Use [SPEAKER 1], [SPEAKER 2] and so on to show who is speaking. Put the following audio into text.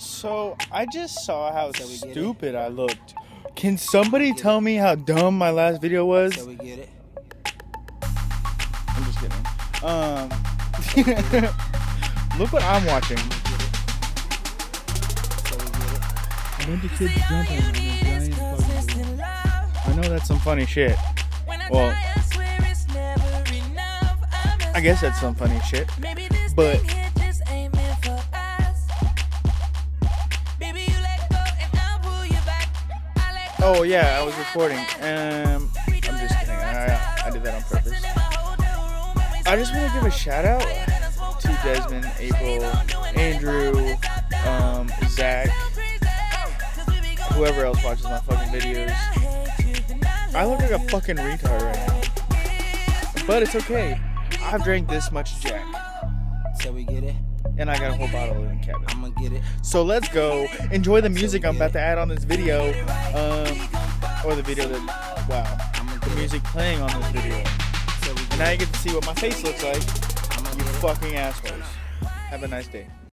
[SPEAKER 1] So, I just saw how stupid I looked. Can somebody tell me how dumb my last video was?
[SPEAKER 2] So we get it.
[SPEAKER 1] I'm just kidding. Look what I'm watching. A bunch of kids jumping on a giant fucking balloon. I know that's some funny shit. Well, I guess that's some funny shit. But oh yeah, I was recording. I'm just kidding. I did that on purpose. I just want to give a shout out to Desmond, April, Andrew, Zach, whoever else watches my fucking videos. I look like a fucking retard right now, but it's okay. I've drank this much Jack,
[SPEAKER 2] So we get it.
[SPEAKER 1] and I got a whole bottle in the cabinet.
[SPEAKER 2] I'ma get it.
[SPEAKER 1] So let's go enjoy the music I'm about to add on this video, or the video that, wow, the music playing on this video. And now you get to see what my face looks like, you fucking assholes. Have a nice day.